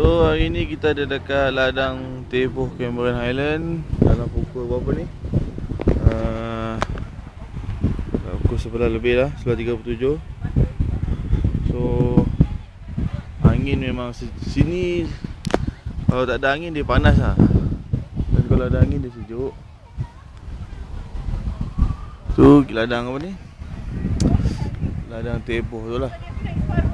So hari ni kita ada dekat ladang Teboh Cameron Highland dalam pukul berapa ni? Pukul 11 lebih lah, 11.37. So angin memang sini kalau tak ada angin dia panas lah. Dan kalau ada angin dia sejuk. So ladang apa ni? Ladang Teboh tu lah.